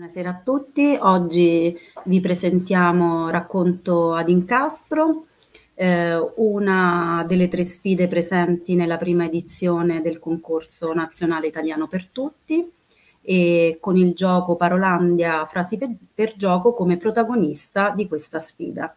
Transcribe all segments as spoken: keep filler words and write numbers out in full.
Buonasera a tutti, oggi vi presentiamo Racconto ad incastro, eh, una delle tre sfide presenti nella prima edizione del concorso nazionale italiano per tutti, e con il gioco Parolandia Frasi per, per gioco come protagonista di questa sfida.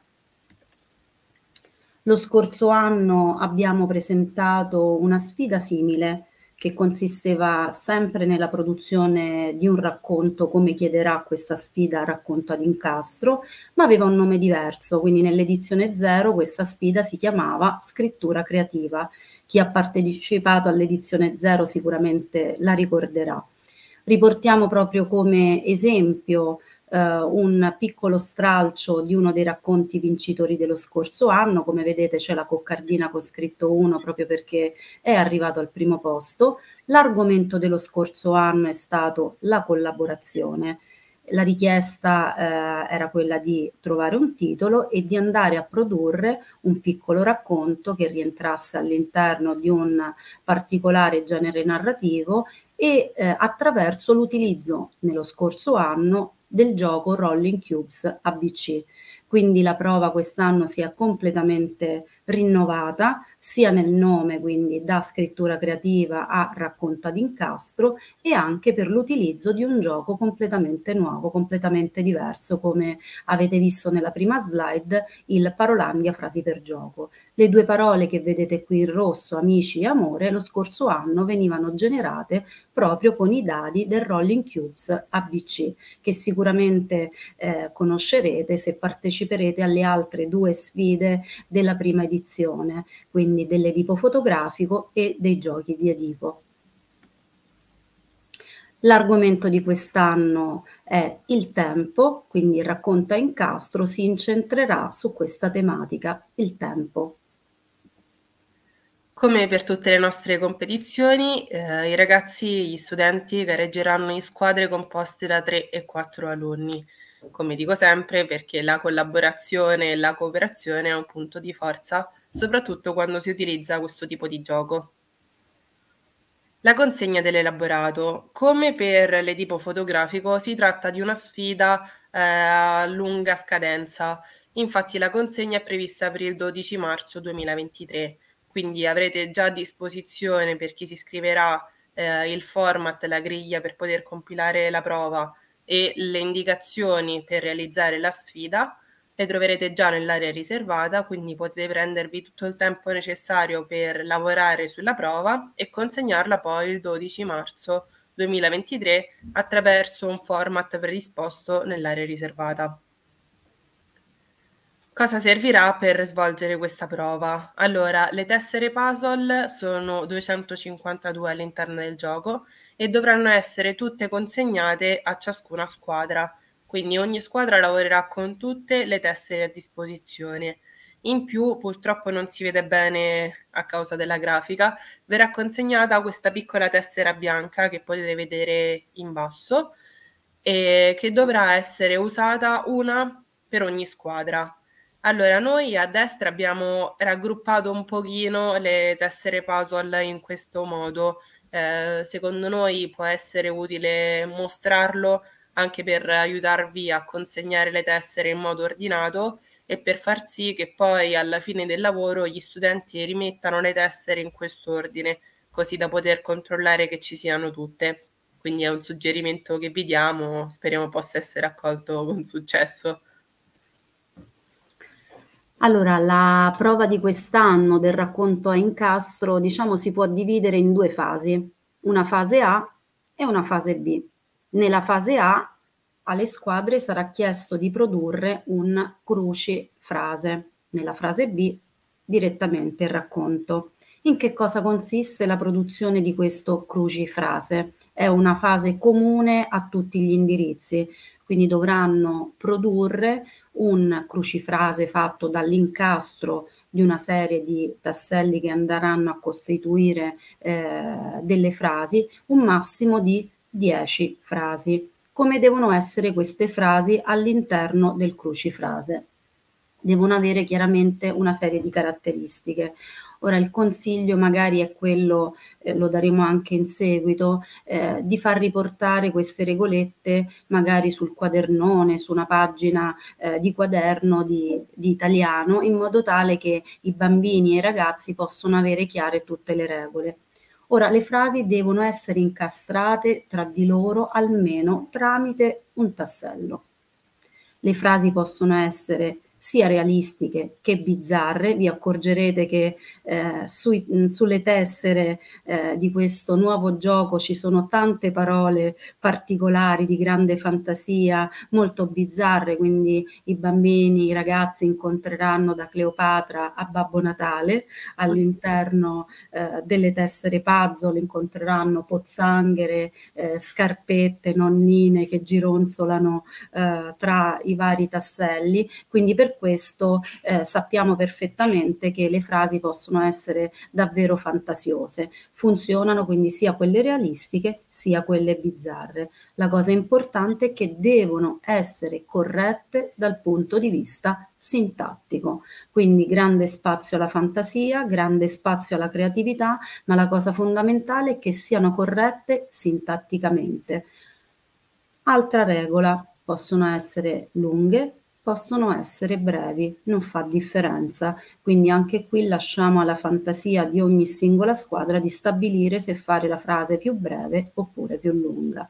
Lo scorso anno abbiamo presentato una sfida simile, che consisteva sempre nella produzione di un racconto, come chiederà questa sfida Racconto ad incastro, ma aveva un nome diverso, quindi nell'edizione zero questa sfida si chiamava Scrittura creativa. Chi ha partecipato all'edizione zero sicuramente la ricorderà. Riportiamo proprio come esempio eh, un piccolo stralcio di uno dei racconti vincitori dello scorso anno. Come vedete c'è la coccardina con scritto uno proprio perché è arrivato al primo posto. L'argomento dello scorso anno è stato la collaborazione. La richiesta eh, era quella di trovare un titolo e di andare a produrre un piccolo racconto che rientrasse all'interno di un particolare genere narrativo e eh, attraverso l'utilizzo nello scorso anno del gioco Rolling Cubes A B C. Quindi la prova quest'anno si è completamente rinnovata, sia nel nome, quindi da scrittura creativa a racconto ad incastro, e anche per l'utilizzo di un gioco completamente nuovo, completamente diverso, come avete visto nella prima slide, il Parolandia Frasi per gioco. Le due parole che vedete qui in rosso, amici e amore, lo scorso anno venivano generate proprio con i dadi del Rolling Cubes A B C, che sicuramente eh, conoscerete se parteciperete alle altre due sfide della prima edizione, quindi dell'Edipo fotografico e dei giochi di Edipo. L'argomento di quest'anno è il tempo, quindi il racconto a incastro si incentrerà su questa tematica, il tempo. Come per tutte le nostre competizioni, eh, i ragazzi, gli studenti gareggeranno in squadre composte da tre e quattro alunni. Come dico sempre, perché la collaborazione e la cooperazione è un punto di forza, soprattutto quando si utilizza questo tipo di gioco. La consegna dell'elaborato. Come per l'edipo fotografico, si tratta di una sfida eh, a lunga scadenza. Infatti la consegna è prevista per il dodici marzo duemilaventitré. Quindi avrete già a disposizione, per chi si iscriverà, eh, il format, la griglia per poter compilare la prova e le indicazioni per realizzare la sfida. Le troverete già nell'area riservata, quindi potete prendervi tutto il tempo necessario per lavorare sulla prova e consegnarla poi il dodici marzo duemilaventitré attraverso un format predisposto nell'area riservata. Cosa servirà per svolgere questa prova? Allora, le tessere puzzle sono duecentocinquantadue all'interno del gioco e dovranno essere tutte consegnate a ciascuna squadra, quindi ogni squadra lavorerà con tutte le tessere a disposizione. In più, purtroppo non si vede bene a causa della grafica, verrà consegnata questa piccola tessera bianca che potete vedere in basso e che dovrà essere usata una per ogni squadra. Allora, noi a destra abbiamo raggruppato un pochino le tessere puzzle in questo modo. Eh, secondo noi può essere utile mostrarlo anche per aiutarvi a consegnare le tessere in modo ordinato e per far sì che poi alla fine del lavoro gli studenti rimettano le tessere in quest'ordine, così da poter controllare che ci siano tutte. Quindi è un suggerimento che vi diamo, speriamo possa essere accolto con successo. Allora, la prova di quest'anno del racconto a incastro, diciamo, si può dividere in due fasi, una fase A e una fase B. Nella fase A alle squadre sarà chiesto di produrre un crucifrase, nella fase B direttamente il racconto. In che cosa consiste la produzione di questo crucifrase? È una fase comune a tutti gli indirizzi, quindi dovranno produrre un crucifrase fatto dall'incastro di una serie di tasselli che andranno a costituire eh, delle frasi, un massimo di dieci frasi. Come devono essere queste frasi all'interno del crucifrase? Devono avere chiaramente una serie di caratteristiche. Ora il consiglio magari è quello, eh, lo daremo anche in seguito, eh, di far riportare queste regolette magari sul quadernone, su una pagina eh, di quaderno di, di italiano, in modo tale che i bambini e i ragazzi possono avere chiare tutte le regole. Ora, le frasi devono essere incastrate tra di loro almeno tramite un tassello. Le frasi possono essere sia realistiche che bizzarre. Vi accorgerete che eh, sui, sulle tessere eh, di questo nuovo gioco ci sono tante parole particolari di grande fantasia, molto bizzarre, quindi i bambini, i ragazzi incontreranno da Cleopatra a Babbo Natale, all'interno eh, delle tessere puzzle incontreranno pozzanghere, eh, scarpette, nonnine che gironzolano eh, tra i vari tasselli, quindi per questo eh, sappiamo perfettamente che le frasi possono essere davvero fantasiose, funzionano quindi sia quelle realistiche sia quelle bizzarre. La cosa importante è che devono essere corrette dal punto di vista sintattico, quindi grande spazio alla fantasia, grande spazio alla creatività, ma la cosa fondamentale è che siano corrette sintatticamente. Altra regola: possono essere lunghe, possono essere brevi, non fa differenza, quindi anche qui lasciamo alla fantasia di ogni singola squadra di stabilire se fare la frase più breve oppure più lunga.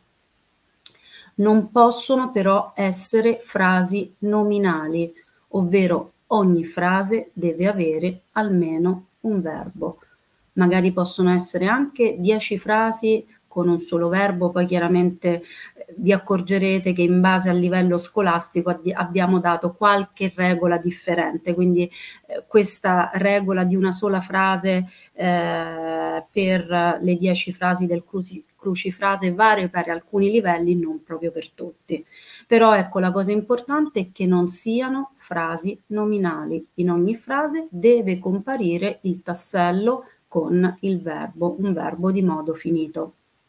Non possono però essere frasi nominali, ovvero ogni frase deve avere almeno un verbo. Magari possono essere anche dieci frasi con un solo verbo, poi chiaramente vi accorgerete che in base al livello scolastico abbiamo dato qualche regola differente, quindi eh, questa regola di una sola frase eh, per le dieci frasi del cruci, crucifrase varia per alcuni livelli, non proprio per tutti. Però ecco, la cosa importante è che non siano frasi nominali. In ogni frase deve comparire il tassello con il verbo, un verbo di modo finito.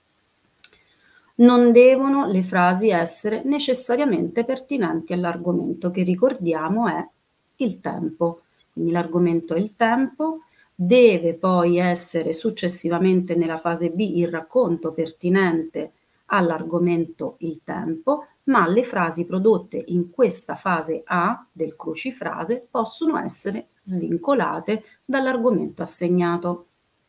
Non devono le frasi essere necessariamente pertinenti all'argomento, che ricordiamo è il tempo. Quindi l'argomento è il tempo, deve poi essere successivamente nella fase B il racconto pertinente all'argomento il tempo, ma le frasi prodotte in questa fase A del crucifrase possono essere svincolate dall'argomento assegnato.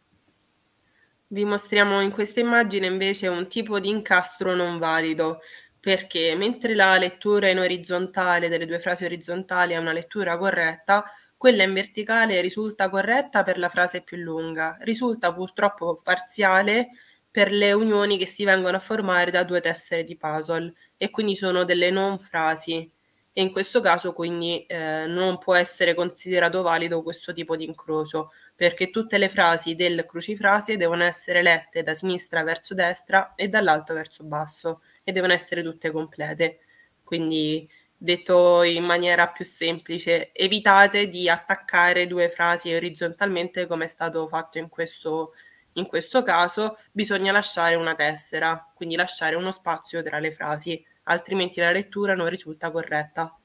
Vi mostriamo in questa immagine invece un tipo di incastro non valido, perché mentre la lettura in orizzontale delle due frasi orizzontali è una lettura corretta, quella in verticale risulta corretta per la frase più lunga, risulta purtroppo parziale per le unioni che si vengono a formare da due tessere di puzzle e quindi sono delle non frasi. E in questo caso quindi eh, non può essere considerato valido questo tipo di incrocio, perché tutte le frasi del crucifrase devono essere lette da sinistra verso destra e dall'alto verso basso e devono essere tutte complete. Quindi, detto in maniera più semplice, evitate di attaccare due frasi orizzontalmente come è stato fatto in questo, in questo caso. Bisogna lasciare una tessera, quindi lasciare uno spazio tra le frasi, altrimenti la lettura non risulta corretta.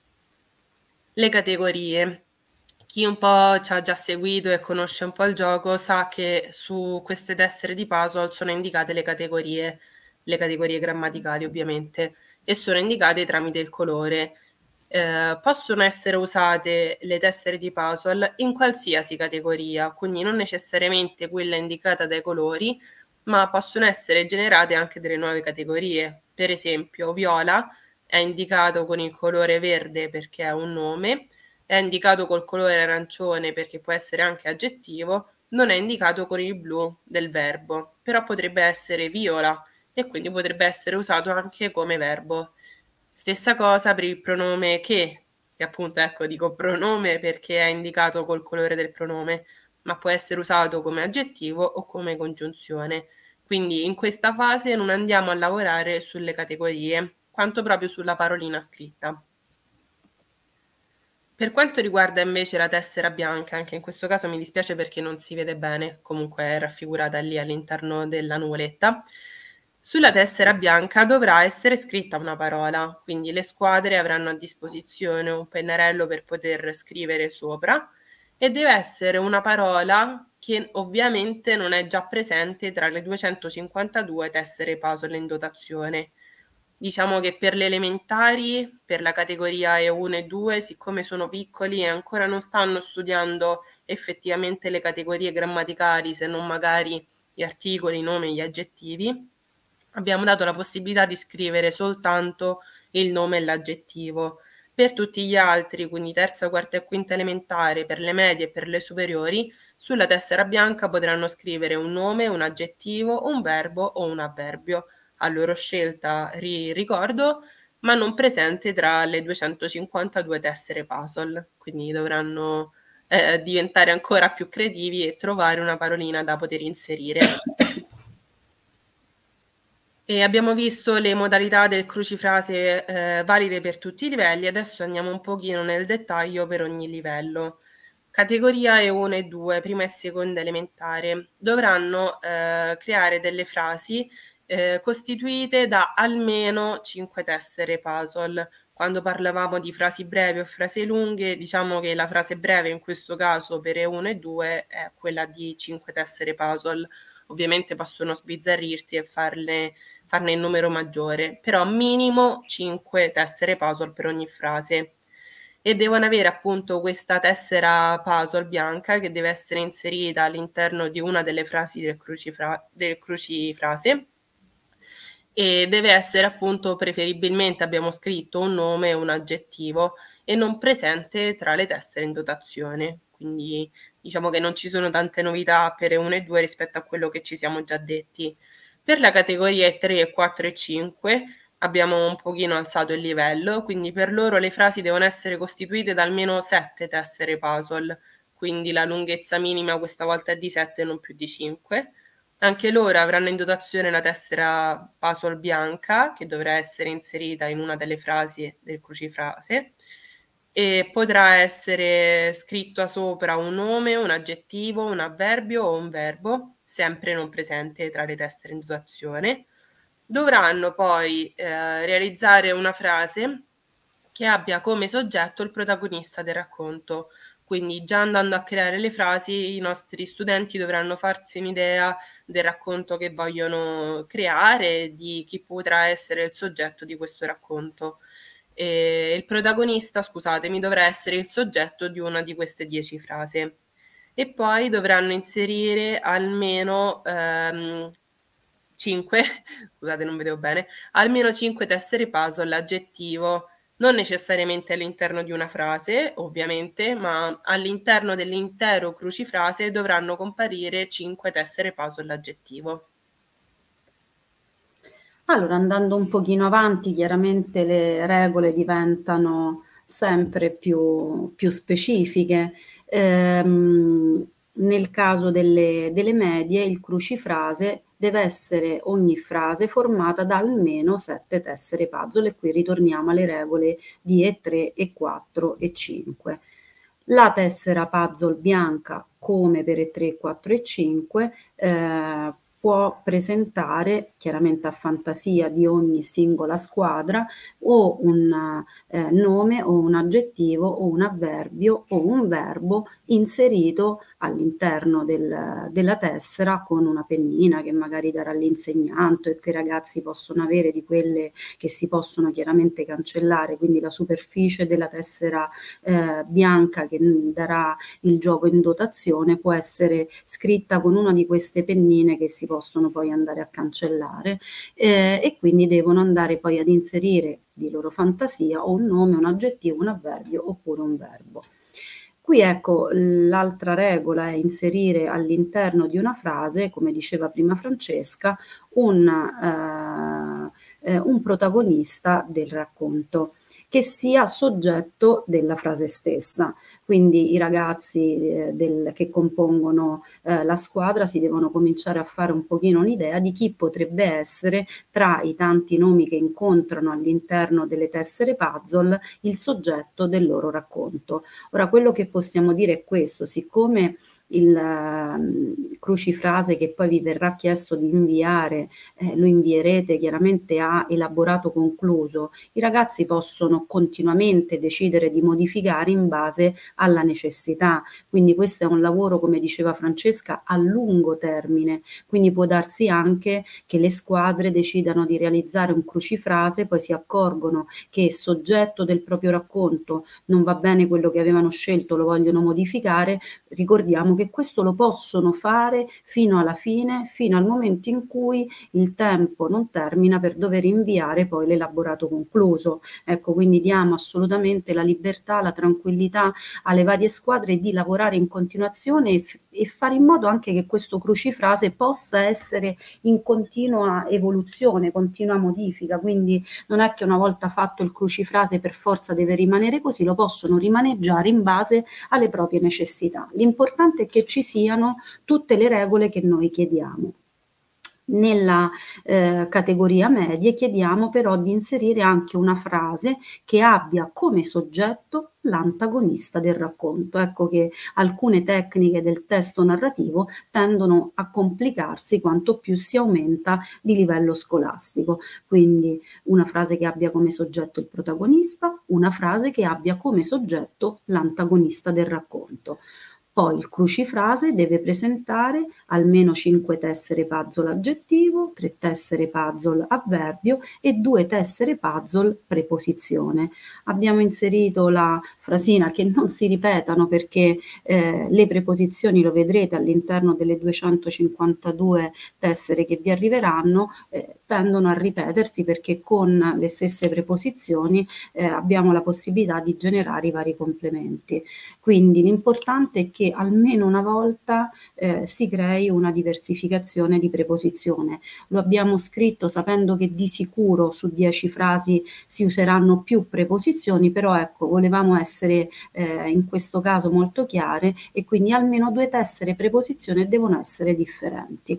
Le categorie. Chi un po' ci ha già seguito e conosce un po' il gioco sa che su queste tessere di puzzle sono indicate le categorie, le categorie grammaticali ovviamente, e sono indicate tramite il colore. Eh, possono essere usate le tessere di puzzle in qualsiasi categoria, quindi non necessariamente quella indicata dai colori, ma possono essere generate anche delle nuove categorie. Per esempio, viola è indicato con il colore verde perché è un nome, è indicato col colore arancione perché può essere anche aggettivo, non è indicato con il blu del verbo, però potrebbe essere viola e quindi potrebbe essere usato anche come verbo. Stessa cosa per il pronome che, che appunto ecco dico pronome perché è indicato col colore del pronome, ma può essere usato come aggettivo o come congiunzione. Quindi in questa fase non andiamo a lavorare sulle categorie, quanto proprio sulla parolina scritta. Per quanto riguarda invece la tessera bianca, anche in questo caso mi dispiace perché non si vede bene, comunque è raffigurata lì all'interno della nuvoletta. Sulla tessera bianca dovrà essere scritta una parola, quindi le squadre avranno a disposizione un pennarello per poter scrivere sopra e deve essere una parola che ovviamente non è già presente tra le duecentocinquantadue tessere puzzle in dotazione. Diciamo che per le elementari, per la categoria E uno e due, siccome sono piccoli e ancora non stanno studiando effettivamente le categorie grammaticali, se non magari gli articoli, i nomi e gli aggettivi, abbiamo dato la possibilità di scrivere soltanto il nome e l'aggettivo. Per tutti gli altri, quindi terza, quarta e quinta elementare, per le medie e per le superiori, sulla tessera bianca potranno scrivere un nome, un aggettivo, un verbo o un avverbio, a loro scelta, ri- ricordo, ma non presente tra le duecentocinquantadue tessere puzzle, quindi dovranno eh, diventare ancora più creativi e trovare una parolina da poter inserire. E abbiamo visto le modalità del crucifrase eh, valide per tutti i livelli, adesso andiamo un pochino nel dettaglio per ogni livello. Categoria E uno e due, prima e seconda elementare, dovranno eh, creare delle frasi eh, costituite da almeno cinque tessere puzzle. Quando parlavamo di frasi brevi o frasi lunghe, diciamo che la frase breve in questo caso per E uno e due è quella di cinque tessere puzzle. Ovviamente possono sbizzarrirsi e farne, farne il numero maggiore, però minimo cinque tessere puzzle per ogni frase. E devono avere appunto questa tessera puzzle bianca che deve essere inserita all'interno di una delle frasi del, crucifra- del crucifrase e deve essere appunto preferibilmente, abbiamo scritto, un nome e un aggettivo e non presente tra le tessere in dotazione. Quindi diciamo che non ci sono tante novità per E uno e due rispetto a quello che ci siamo già detti. Per la categoria E tre, quattro e cinque abbiamo un pochino alzato il livello, quindi per loro le frasi devono essere costituite da almeno sette tessere puzzle, quindi la lunghezza minima questa volta è di sette, non più di cinque. Anche loro avranno in dotazione la tessera puzzle bianca che dovrà essere inserita in una delle frasi del crucifrase e potrà essere scritto sopra un nome, un aggettivo, un avverbio o un verbo, sempre non presente tra le tessere in dotazione. Dovranno poi eh, realizzare una frase che abbia come soggetto il protagonista del racconto. Quindi già andando a creare le frasi, i nostri studenti dovranno farsi un'idea del racconto che vogliono creare, di chi potrà essere il soggetto di questo racconto. E il protagonista, scusatemi, dovrà essere il soggetto di una di queste dieci frasi. E poi dovranno inserire almeno ehm, cinque, scusate non vedevo bene, almeno cinque tessere puzzle aggettivo, non necessariamente all'interno di una frase, ovviamente, ma all'interno dell'intero crucifrase dovranno comparire cinque tessere puzzle aggettivo. Allora, andando un pochino avanti, chiaramente le regole diventano sempre più, più specifiche. Ehm, nel caso delle, delle medie, il crucifrase deve essere ogni frase formata da almeno sette tessere puzzle, e qui ritorniamo alle regole di E tre, E quattro e cinque. La tessera puzzle bianca, come per E tre, quattro e cinque, eh, può presentare, chiaramente a fantasia di ogni singola squadra, o un eh, nome o un aggettivo o un avverbio o un verbo inserito all'interno del, della tessera con una pennina che magari darà l'insegnante e che i ragazzi possono avere, di quelle che si possono chiaramente cancellare, quindi la superficie della tessera eh, bianca che darà il gioco in dotazione può essere scritta con una di queste pennine che si possono poi andare a cancellare eh, e quindi devono andare poi ad inserire di loro fantasia o un nome, un aggettivo, un avverbio oppure un verbo. Qui ecco l'altra regola è inserire all'interno di una frase, come diceva prima Francesca, un, eh, eh, un protagonista del racconto che sia soggetto della frase stessa. Quindi i ragazzi eh, del, che compongono eh, la squadra si devono cominciare a fare un pochino un'idea di chi potrebbe essere, tra i tanti nomi che incontrano all'interno delle tessere puzzle, il soggetto del loro racconto. Ora, quello che possiamo dire è questo: siccome il eh, crucifrase che poi vi verrà chiesto di inviare, eh, lo invierete chiaramente a elaborato concluso, i ragazzi possono continuamente decidere di modificare in base alla necessità. Quindi questo è un lavoro, come diceva Francesca, a lungo termine, quindi può darsi anche che le squadre decidano di realizzare un crucifrase, poi si accorgono che soggetto del proprio racconto non va bene quello che avevano scelto, lo vogliono modificare. Ricordiamo che questo lo possono fare fino alla fine, fino al momento in cui il tempo non termina per dover inviare poi l'elaborato concluso. Ecco, quindi diamo assolutamente la libertà, la tranquillità alle varie squadre di lavorare in continuazione e, e fare in modo anche che questo crucifrase possa essere in continua evoluzione, continua modifica. Quindi non è che una volta fatto il crucifrase per forza deve rimanere così, lo possono rimaneggiare in base alle proprie necessità. L'importante è che ci siano tutte le regole che noi chiediamo. Nella eh, categoria medie chiediamo però di inserire anche una frase che abbia come soggetto l'antagonista del racconto. Ecco che alcune tecniche del testo narrativo tendono a complicarsi quanto più si aumenta di livello scolastico. Quindi una frase che abbia come soggetto il protagonista, una frase che abbia come soggetto l'antagonista del racconto. Poi il crucifrase deve presentare almeno cinque tessere puzzle aggettivo, tre tessere puzzle avverbio e due tessere puzzle preposizione. Abbiamo inserito la frasina che non si ripetano perché eh, le preposizioni, lo vedrete all'interno delle duecentocinquantadue tessere che vi arriveranno, eh, tendono a ripetersi perché con le stesse preposizioni eh, abbiamo la possibilità di generare i vari complementi. Quindi l'importante è che almeno una volta eh, si crei una diversificazione di preposizione. Lo abbiamo scritto sapendo che di sicuro su dieci frasi si useranno più preposizioni, però ecco, volevamo essere eh, in questo caso molto chiare e quindi almeno due tessere preposizione devono essere differenti.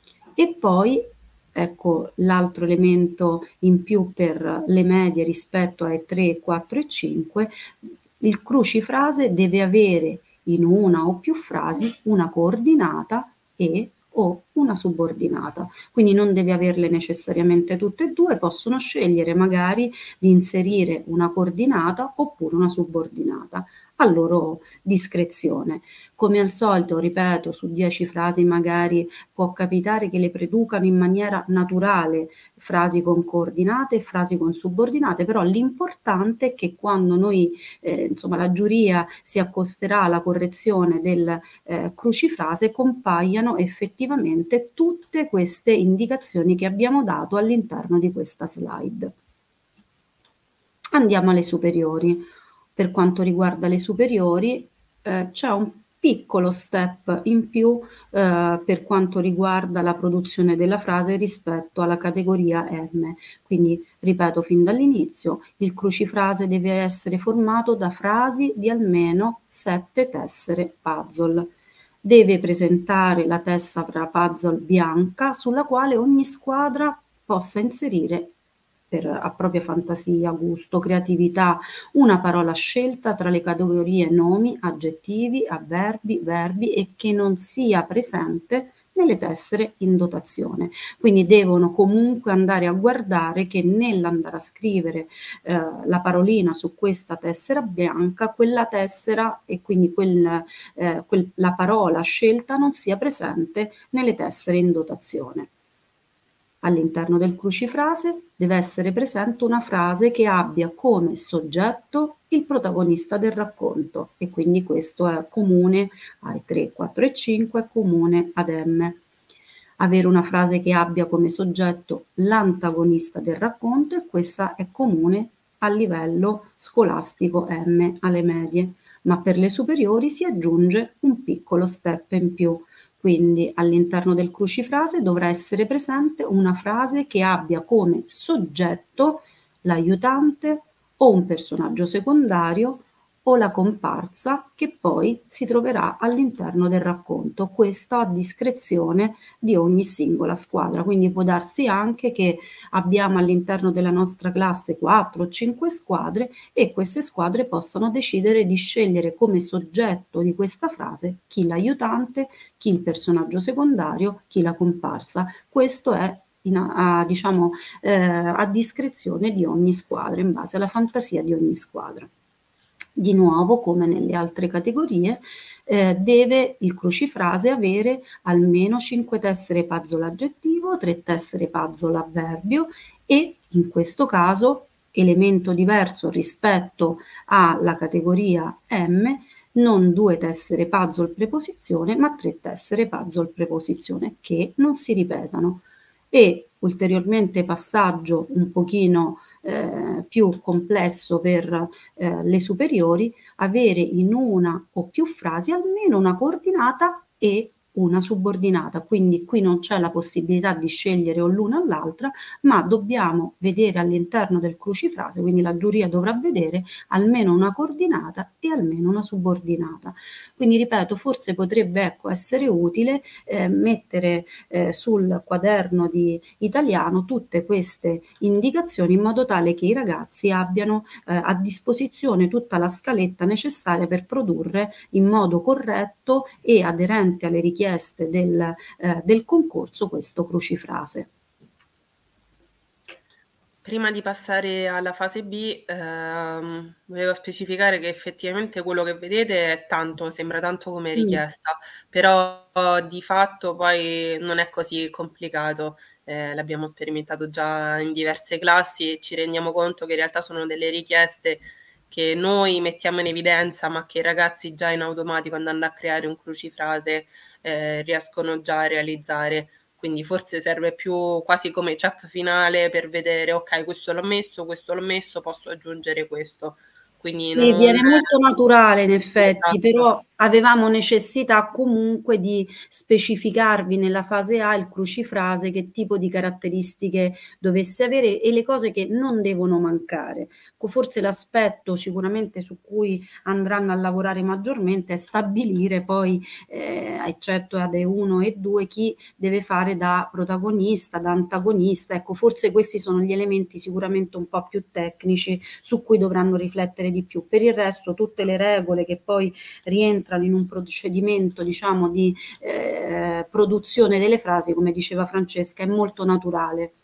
E poi ecco l'altro elemento in più per le medie rispetto ai tre, quattro e cinque, il crucifrase deve avere in una o più frasi una coordinata e o una subordinata, quindi non deve averle necessariamente tutte e due, possono scegliere magari di inserire una coordinata oppure una subordinata a loro discrezione. Come al solito, ripeto, su dieci frasi magari può capitare che le producano in maniera naturale, frasi con coordinate e frasi con subordinate, però l'importante è che quando noi, eh, insomma, la giuria si accosterà alla correzione del eh, crucifrase, compaiano effettivamente tutte queste indicazioni che abbiamo dato all'interno di questa slide. Andiamo alle superiori. Per quanto riguarda le superiori, eh, c'è un piccolo step in più eh, per quanto riguarda la produzione della frase rispetto alla categoria M. Quindi, ripeto fin dall'inizio, il crucifrase deve essere formato da frasi di almeno sette tessere puzzle. Deve presentare la tessera puzzle bianca sulla quale ogni squadra possa inserire per a propria fantasia, gusto, creatività, una parola scelta tra le categorie nomi, aggettivi, avverbi, verbi e che non sia presente nelle tessere in dotazione. Quindi devono comunque andare a guardare che nell'andare a scrivere eh, la parolina su questa tessera bianca, quella tessera e quindi quel, eh, quel, la parola scelta non sia presente nelle tessere in dotazione. All'interno del crucifrase deve essere presente una frase che abbia come soggetto il protagonista del racconto e quindi questo è comune ai tre, quattro e cinque, è comune ad M. Avere una frase che abbia come soggetto l'antagonista del racconto e questa è comune a livello scolastico M alle medie, ma per le superiori si aggiunge un piccolo step in più. Quindi all'interno del crucifrase dovrà essere presente una frase che abbia come soggetto l'aiutante o un personaggio secondario o la comparsa che poi si troverà all'interno del racconto, questo a discrezione di ogni singola squadra. Quindi può darsi anche che abbiamo all'interno della nostra classe quattro o cinque squadre e queste squadre possono decidere di scegliere come soggetto di questa frase chi l'aiutante, chi il personaggio secondario, chi la comparsa. Questo è in, a, diciamo, eh, a discrezione di ogni squadra, in base alla fantasia di ogni squadra. Di nuovo, come nelle altre categorie, eh, deve il crucifrase avere almeno cinque tessere puzzle aggettivo, tre tessere puzzle avverbio e in questo caso, elemento diverso rispetto alla categoria M, non due tessere puzzle preposizione, ma tre tessere puzzle preposizione che non si ripetano. E ulteriormente passaggio un pochino eh, più complesso per eh, le superiori, avere in una o più frasi almeno una coordinata e una subordinata, quindi qui non c'è la possibilità di scegliere o l'una o l'altra, ma dobbiamo vedere all'interno del crucifrase, quindi la giuria dovrà vedere almeno una coordinata e almeno una subordinata. Quindi ripeto, forse potrebbe ecco, essere utile eh, mettere eh, sul quaderno di italiano tutte queste indicazioni in modo tale che i ragazzi abbiano eh, a disposizione tutta la scaletta necessaria per produrre in modo corretto e aderente alle richieste del, eh, del concorso questo crucifrase. Prima di passare alla fase B, ehm, volevo specificare che effettivamente quello che vedete è tanto, sembra tanto come richiesta, mm. però di fatto poi non è così complicato. Eh, l'abbiamo sperimentato già in diverse classi e ci rendiamo conto che in realtà sono delle richieste che noi mettiamo in evidenza, ma che i ragazzi già in automatico andando a creare un crucifrase eh, riescono già a realizzare. Quindi forse serve più quasi come check finale per vedere, ok, questo l'ho messo, questo l'ho messo, posso aggiungere questo. Quindi sì, non... viene molto naturale in effetti, esatto. però avevamo necessità comunque di specificarvi nella fase A il crucifrase, che tipo di caratteristiche dovesse avere e le cose che non devono mancare. Forse l'aspetto sicuramente su cui andranno a lavorare maggiormente è stabilire poi, eh, eccetto ad E uno e due, chi deve fare da protagonista, da antagonista. Ecco, forse questi sono gli elementi sicuramente un po' più tecnici su cui dovranno riflettere di più. Per il resto tutte le regole che poi rientrano in un procedimento diciamo di eh, produzione delle frasi, come diceva Francesca, è molto naturale.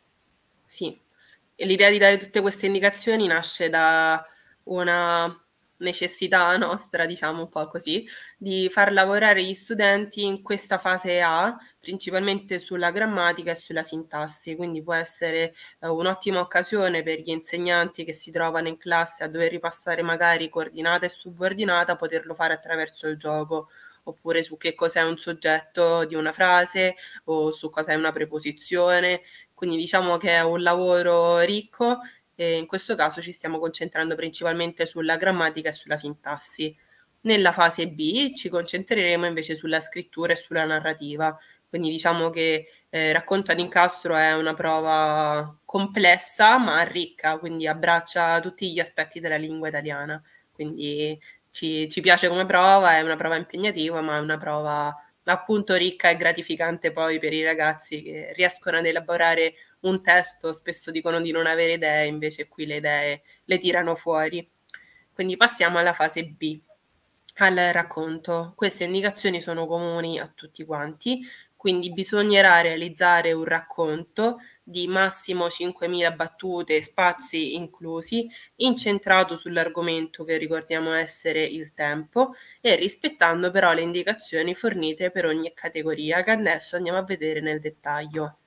Sì, e l'idea di dare tutte queste indicazioni nasce da una necessità nostra, diciamo un po' così, di far lavorare gli studenti in questa fase A, principalmente sulla grammatica e sulla sintassi, quindi può essere eh, un'ottima occasione per gli insegnanti che si trovano in classe a dover ripassare magari coordinata e subordinata, poterlo fare attraverso il gioco, oppure su che cos'è un soggetto di una frase o su cos'è una preposizione. Quindi diciamo che è un lavoro ricco e in questo caso ci stiamo concentrando principalmente sulla grammatica e sulla sintassi. Nella fase B ci concentreremo invece sulla scrittura e sulla narrativa. Quindi diciamo che eh, Racconto ad incastro è una prova complessa ma ricca, quindi abbraccia tutti gli aspetti della lingua italiana. Quindi ci, ci piace come prova, è una prova impegnativa, ma è una prova appunto ricca e gratificante poi per i ragazzi che riescono ad elaborare un testo, spesso dicono di non avere idee, invece qui le idee le tirano fuori. Quindi passiamo alla fase B, al racconto. Queste indicazioni sono comuni a tutti quanti, quindi bisognerà realizzare un racconto di massimo cinquemila battute, spazi inclusi, incentrato sull'argomento che ricordiamo essere il tempo e rispettando però le indicazioni fornite per ogni categoria che adesso andiamo a vedere nel dettaglio.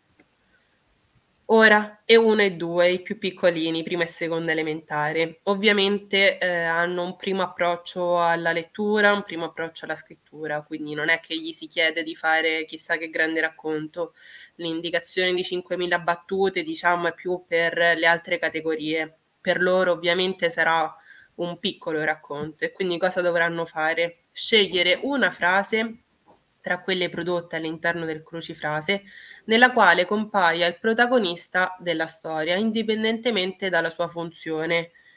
Ora, E uno e due, i più piccolini, prima e seconda elementare, ovviamente eh, hanno un primo approccio alla lettura, un primo approccio alla scrittura, quindi non è che gli si chiede di fare chissà che grande racconto. L'indicazione di cinquemila battute, diciamo, è più per le altre categorie. Per loro ovviamente sarà un piccolo racconto e quindi cosa dovranno fare? Scegliere una frase tra quelle prodotte all'interno del crucifrase, nella quale compaia il protagonista della storia, indipendentemente dalla sua funzione.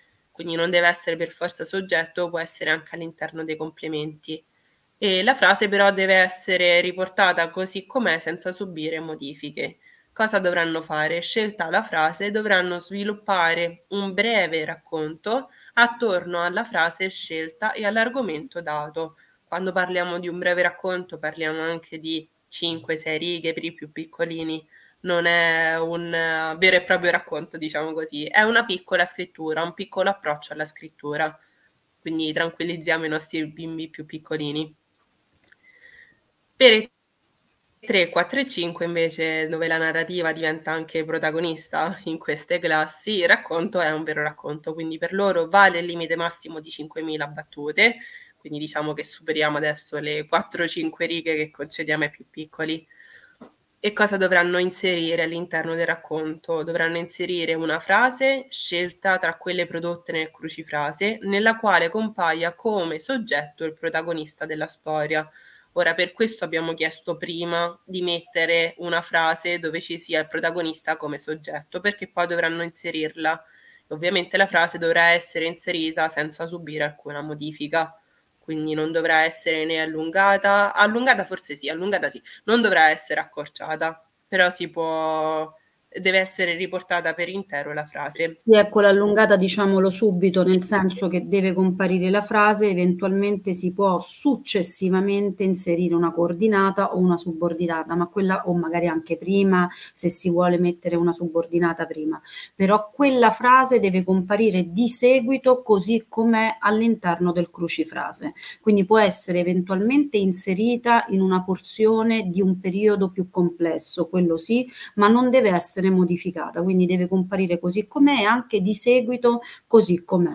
quindi non deve essere per forza soggetto, può essere anche all'interno dei complementi. E la frase però deve essere riportata così com'è senza subire modifiche. Cosa dovranno fare? Scelta la frase, dovranno sviluppare un breve racconto attorno alla frase scelta e all'argomento dato. Quando parliamo di un breve racconto parliamo anche di cinque sei righe per i più piccolini, non è un uh, vero e proprio racconto, diciamo così, è una piccola scrittura, un piccolo approccio alla scrittura, quindi tranquillizziamo i nostri bimbi più piccolini. Per i tre, quattro e cinque invece, dove la narrativa diventa anche protagonista in queste classi, il racconto è un vero racconto, quindi per loro vale il limite massimo di cinquemila battute, quindi diciamo che superiamo adesso le quattro cinque righe che concediamo ai più piccoli. E cosa dovranno inserire all'interno del racconto? Dovranno inserire una frase scelta tra quelle prodotte nel crucifrase, nella quale compaia come soggetto il protagonista della storia. Ora, per questo abbiamo chiesto prima di mettere una frase dove ci sia il protagonista come soggetto, perché poi dovranno inserirla. Ovviamente la frase dovrà essere inserita senza subire alcuna modifica, quindi non dovrà essere né allungata, allungata forse sì, allungata sì, non dovrà essere accorciata, però si può, deve essere riportata per intero la frase. Sì, ecco, l'allungata diciamolo subito, nel senso che deve comparire la frase, eventualmente si può successivamente inserire una coordinata o una subordinata, ma quella, o magari anche prima, se si vuole mettere una subordinata prima, però quella frase deve comparire di seguito così com'è all'interno del crucifrase, quindi può essere eventualmente inserita in una porzione di un periodo più complesso, quello sì, ma non deve essere modificata, quindi deve comparire così com'è e anche di seguito così com'è.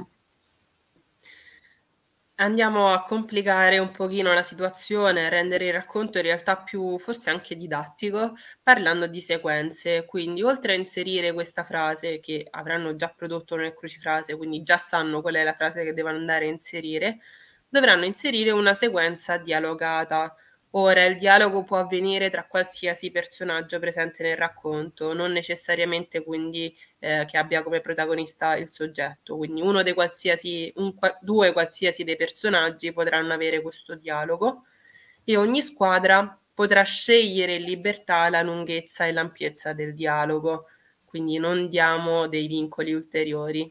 Andiamo a complicare un pochino la situazione, rendere il racconto in realtà più, forse anche didattico, parlando di sequenze. Quindi oltre a inserire questa frase che avranno già prodotto nel crucifrase, quindi già sanno qual è la frase che devono andare a inserire, dovranno inserire una sequenza dialogata. Ora, il dialogo può avvenire tra qualsiasi personaggio presente nel racconto, non necessariamente quindi eh, che abbia come protagonista il soggetto, quindi uno dei qualsiasi, un, due qualsiasi dei personaggi potranno avere questo dialogo e ogni squadra potrà scegliere in libertà la lunghezza e l'ampiezza del dialogo, quindi non diamo dei vincoli ulteriori.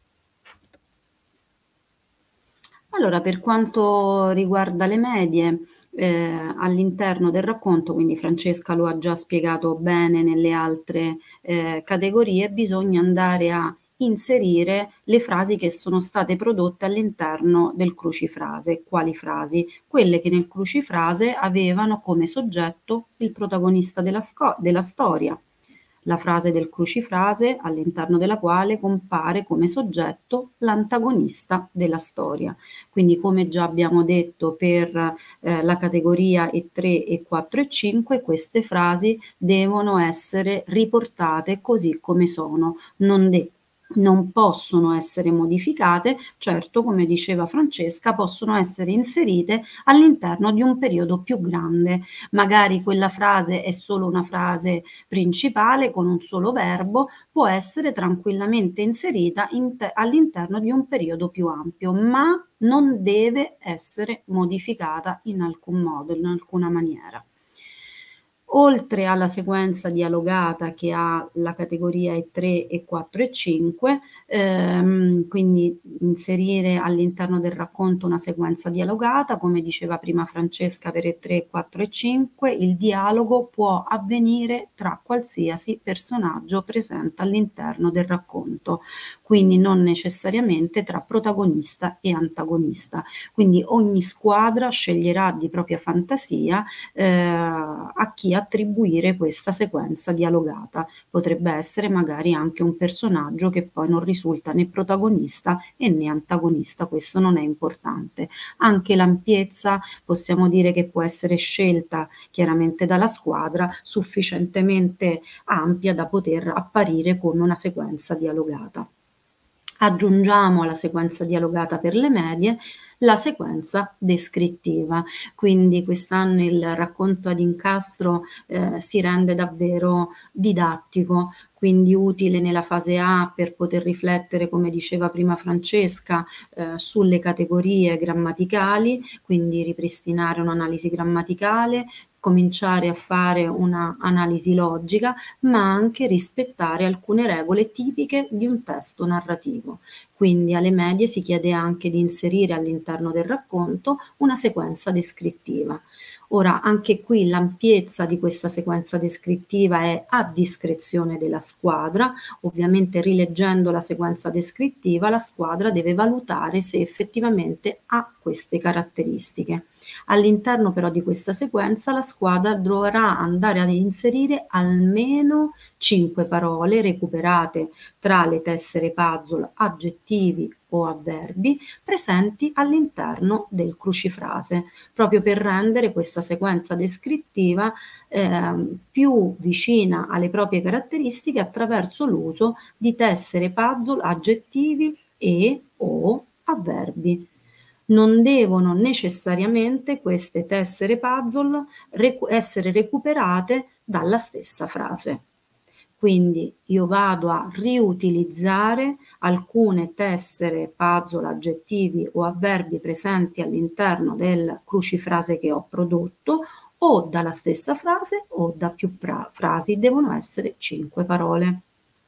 Allora, per quanto riguarda le medie, eh, all'interno del racconto, quindi Francesca lo ha già spiegato bene nelle altre eh, categorie, bisogna andare a inserire le frasi che sono state prodotte all'interno del crucifrase. Quali frasi? Quelle che nel crucifrase avevano come soggetto il protagonista della, della storia. La frase del crucifrase all'interno della quale compare come soggetto l'antagonista della storia. Quindi, come già abbiamo detto per eh, la categoria E tre, E quattro e cinque, queste frasi devono essere riportate così come sono, non de- non possono essere modificate, certo, come diceva Francesca, possono essere inserite all'interno di un periodo più grande. Magari quella frase è solo una frase principale con un solo verbo, può essere tranquillamente inserita in all'interno di un periodo più ampio, ma non deve essere modificata in alcun modo, in alcuna maniera. Oltre alla sequenza dialogata che ha la categoria E tre, E quattro e cinque, ehm, quindi inserire all'interno del racconto una sequenza dialogata, come diceva prima Francesca per E tre, E quattro e cinque, il dialogo può avvenire tra qualsiasi personaggio presente all'interno del racconto, quindi non necessariamente tra protagonista e antagonista. Quindi ogni squadra sceglierà di propria fantasia eh, a chi attribuire questa sequenza dialogata. Potrebbe essere magari anche un personaggio che poi non risulta né protagonista e né antagonista, questo non è importante. Anche l'ampiezza possiamo dire che può essere scelta chiaramente dalla squadra, sufficientemente ampia da poter apparire come una sequenza dialogata. Aggiungiamo alla sequenza dialogata per le medie la sequenza descrittiva. Quindi quest'anno il racconto ad incastro eh, si rende davvero didattico, quindi utile nella fase A per poter riflettere, come diceva prima Francesca, eh, sulle categorie grammaticali, quindi ripristinare un'analisi grammaticale, cominciare a fare una analisi logica, ma anche rispettare alcune regole tipiche di un testo narrativo. Quindi alle medie si chiede anche di inserire all'interno del racconto una sequenza descrittiva. Ora, anche qui l'ampiezza di questa sequenza descrittiva è a discrezione della squadra. Ovviamente, rileggendo la sequenza descrittiva, la squadra deve valutare se effettivamente ha queste caratteristiche. All'interno però di questa sequenza la squadra dovrà andare ad inserire almeno cinque parole recuperate tra le tessere puzzle, aggettivi o avverbi presenti all'interno del crucifrase, proprio per rendere questa sequenza descrittiva eh, più vicina alle proprie caratteristiche attraverso l'uso di tessere puzzle, aggettivi e o avverbi. Non devono necessariamente queste tessere puzzle recu- essere recuperate dalla stessa frase. Quindi io vado a riutilizzare alcune tessere, puzzle, aggettivi o avverbi presenti all'interno del crucifrase che ho prodotto, o dalla stessa frase o da più frasi, devono essere cinque parole.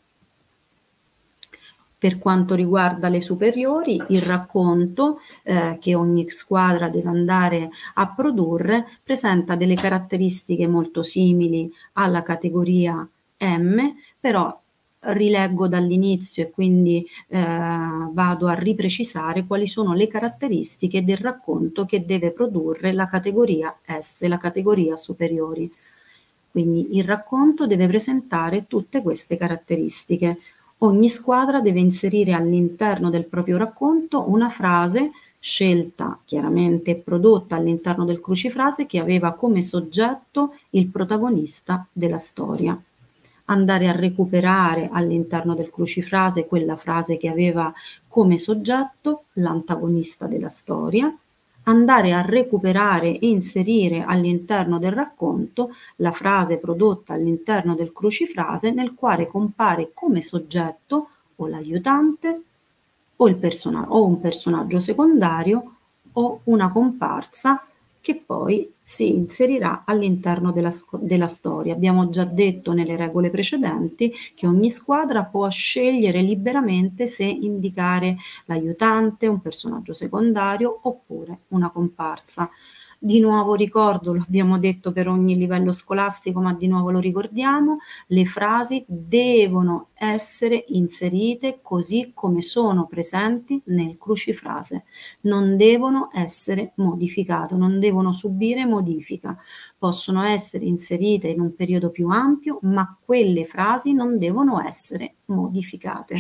Per quanto riguarda le superiori, il racconto eh, che ogni squadra deve andare a produrre presenta delle caratteristiche molto simili alla categoria M, però rileggo dall'inizio e quindi eh, vado a riprecisare quali sono le caratteristiche del racconto che deve produrre la categoria S, la categoria superiori. Quindi il racconto deve presentare tutte queste caratteristiche. Ogni squadra deve inserire all'interno del proprio racconto una frase scelta chiaramente e prodotta all'interno del crucifrase che aveva come soggetto il protagonista della storia. Andare a recuperare all'interno del crucifrase quella frase che aveva come soggetto l'antagonista della storia, andare a recuperare e inserire all'interno del racconto la frase prodotta all'interno del crucifrase nel quale compare come soggetto o l'aiutante o, il person- o un personaggio secondario o una comparsa che poi si inserirà all'interno della, della storia. Abbiamo già detto nelle regole precedenti che ogni squadra può scegliere liberamente se indicare l'aiutante, un personaggio secondario oppure una comparsa. Di nuovo ricordo, lo abbiamo detto per ogni livello scolastico, ma di nuovo lo ricordiamo, le frasi devono essere inserite così come sono presenti nel crucifrase, non devono essere modificate, non devono subire modifica, possono essere inserite in un periodo più ampio, ma quelle frasi non devono essere modificate.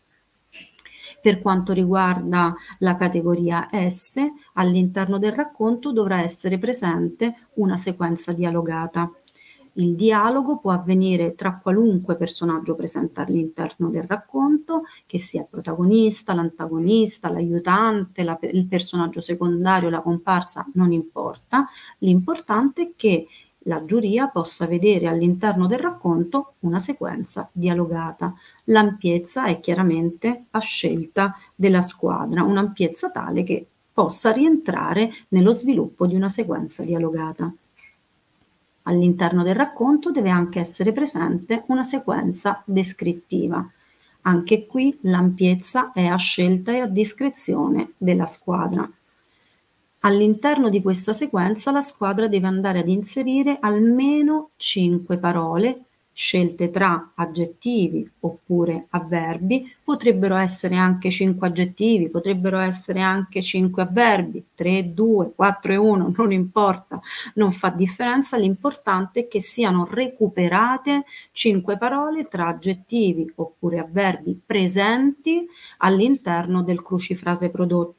Per quanto riguarda la categoria S, all'interno del racconto dovrà essere presente una sequenza dialogata. Il dialogo può avvenire tra qualunque personaggio presente all'interno del racconto, che sia il protagonista, l'antagonista, l'aiutante, la, il personaggio secondario, la comparsa, non importa. L'importante è che la giuria possa vedere all'interno del racconto una sequenza dialogata. L'ampiezza è chiaramente a scelta della squadra, un'ampiezza tale che possa rientrare nello sviluppo di una sequenza dialogata. All'interno del racconto deve anche essere presente una sequenza descrittiva. Anche qui l'ampiezza è a scelta e a discrezione della squadra. All'interno di questa sequenza la squadra deve andare ad inserire almeno cinque parole scelte tra aggettivi oppure avverbi, potrebbero essere anche cinque aggettivi, potrebbero essere anche cinque avverbi, tre, due, quattro e uno, non importa, non fa differenza, l'importante è che siano recuperate cinque parole tra aggettivi oppure avverbi presenti all'interno del crucifrase prodotto.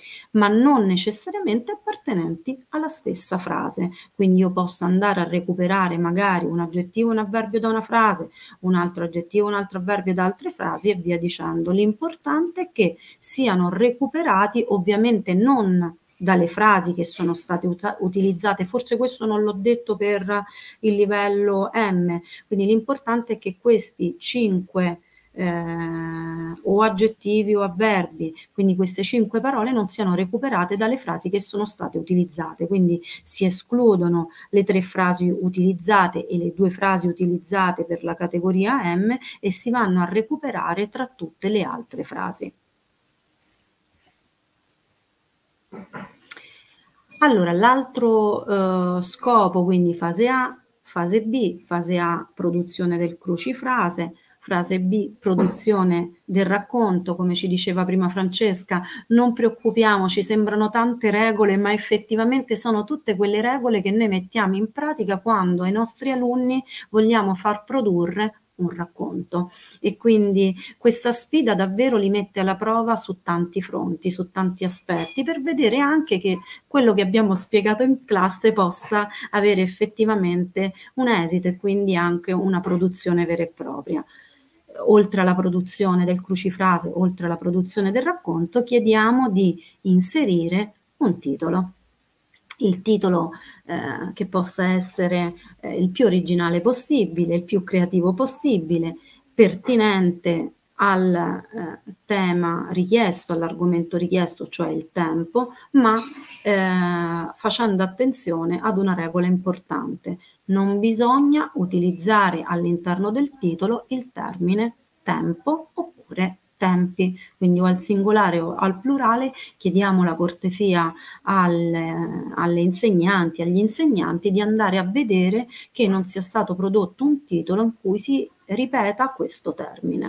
ma non necessariamente appartenenti alla stessa frase. Quindi io posso andare a recuperare magari un aggettivo, un avverbio da una frase, un altro aggettivo, un altro avverbio da altre frasi e via dicendo. L'importante è che siano recuperati, ovviamente non dalle frasi che sono state ut- utilizzate, forse questo non l'ho detto per il livello M, quindi l'importante è che questi cinque eh, o aggettivi o avverbi, quindi queste cinque parole non siano recuperate dalle frasi che sono state utilizzate, quindi si escludono le tre frasi utilizzate e le due frasi utilizzate per la categoria M e si vanno a recuperare tra tutte le altre frasi. Allora, l'altro eh, scopo, quindi fase A, fase B, fase A, produzione del crucifrase, fase B, produzione del racconto, come ci diceva prima Francesca, non preoccupiamoci, sembrano tante regole, ma effettivamente sono tutte quelle regole che noi mettiamo in pratica quando ai nostri alunni vogliamo far produrre un racconto, e quindi questa sfida davvero li mette alla prova su tanti fronti, su tanti aspetti, per vedere anche che quello che abbiamo spiegato in classe possa avere effettivamente un esito e quindi anche una produzione vera e propria. Oltre alla produzione del crucifrase, oltre alla produzione del racconto, chiediamo di inserire un titolo. Il titolo eh, che possa essere eh, il più originale possibile, il più creativo possibile, pertinente al eh, tema richiesto, all'argomento richiesto, cioè il tempo, ma eh, facendo attenzione ad una regola importante. Non bisogna utilizzare all'interno del titolo il termine tempo oppure tempi, quindi o al singolare o al plurale. Chiediamo la cortesia alle, alle insegnanti, agli insegnanti di andare a vedere che non sia stato prodotto un titolo in cui si ripeta questo termine.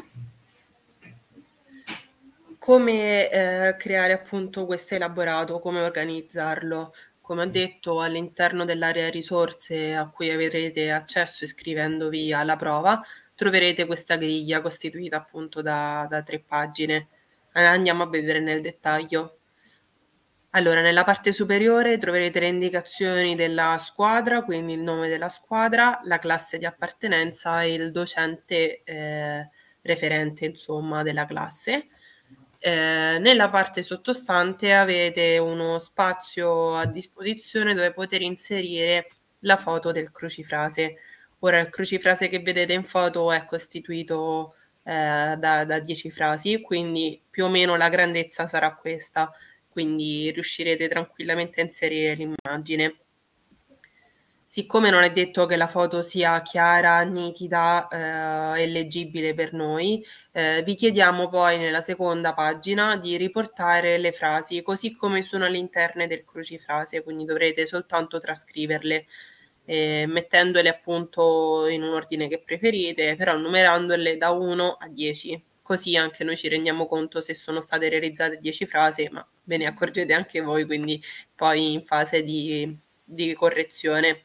Come eh, creare appunto questo elaborato, come organizzarlo? Come ho detto, all'interno dell'area risorse a cui avrete accesso iscrivendovi alla prova, troverete questa griglia costituita appunto da, da tre pagine. Andiamo a vedere nel dettaglio. Allora, nella parte superiore troverete le indicazioni della squadra, quindi il nome della squadra, la classe di appartenenza e il docente eh, referente, insomma, della classe. Eh, nella parte sottostante avete uno spazio a disposizione dove poter inserire la foto del crucifrase. Ora, il crucifrase che vedete in foto è costituito eh, da, da dieci frasi, quindi più o meno la grandezza sarà questa, quindi riuscirete tranquillamente a inserire l'immagine. Siccome non è detto che la foto sia chiara, nitida eh, e leggibile per noi, eh, vi chiediamo poi nella seconda pagina di riportare le frasi così come sono all'interno del crucifrase, quindi dovrete soltanto trascriverle, eh, mettendole appunto in un ordine che preferite, però numerandole da uno a dieci. Così anche noi ci rendiamo conto se sono state realizzate dieci frasi, ma ve ne accorgete anche voi, quindi poi in fase di, di correzione.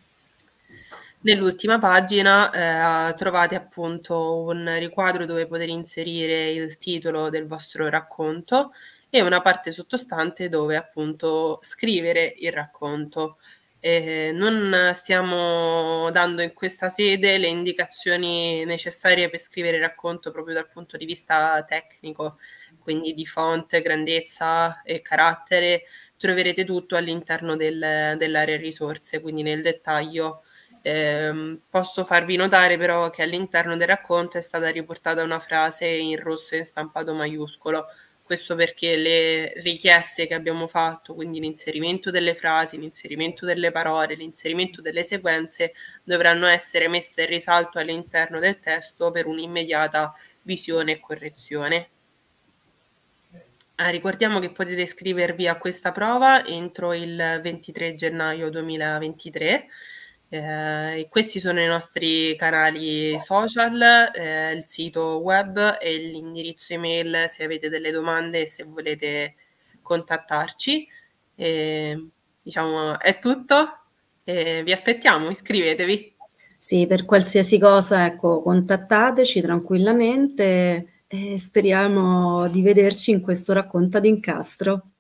Nell'ultima pagina eh, trovate appunto un riquadro dove poter inserire il titolo del vostro racconto e una parte sottostante dove appunto scrivere il racconto. Eh, non stiamo dando in questa sede le indicazioni necessarie per scrivere il racconto proprio dal punto di vista tecnico, quindi di font, grandezza e carattere. Troverete tutto all'interno del, dell'area risorse, quindi nel dettaglio. Eh, posso farvi notare però che all'interno del racconto è stata riportata una frase in rosso e in stampato maiuscolo. Questo perché le richieste che abbiamo fatto, quindi l'inserimento delle frasi, l'inserimento delle parole, l'inserimento delle sequenze, dovranno essere messe in risalto all'interno del testo per un'immediata visione e correzione. Ah, ricordiamo che potete iscrivervi a questa prova entro il ventitré gennaio duemilaventitré. Eh, questi sono i nostri canali social, eh, il sito web e l'indirizzo email se avete delle domande e se volete contattarci. Eh, diciamo è tutto, eh, vi aspettiamo, iscrivetevi. Sì, per qualsiasi cosa, ecco, contattateci tranquillamente e speriamo di vederci in questo racconto d'incastro.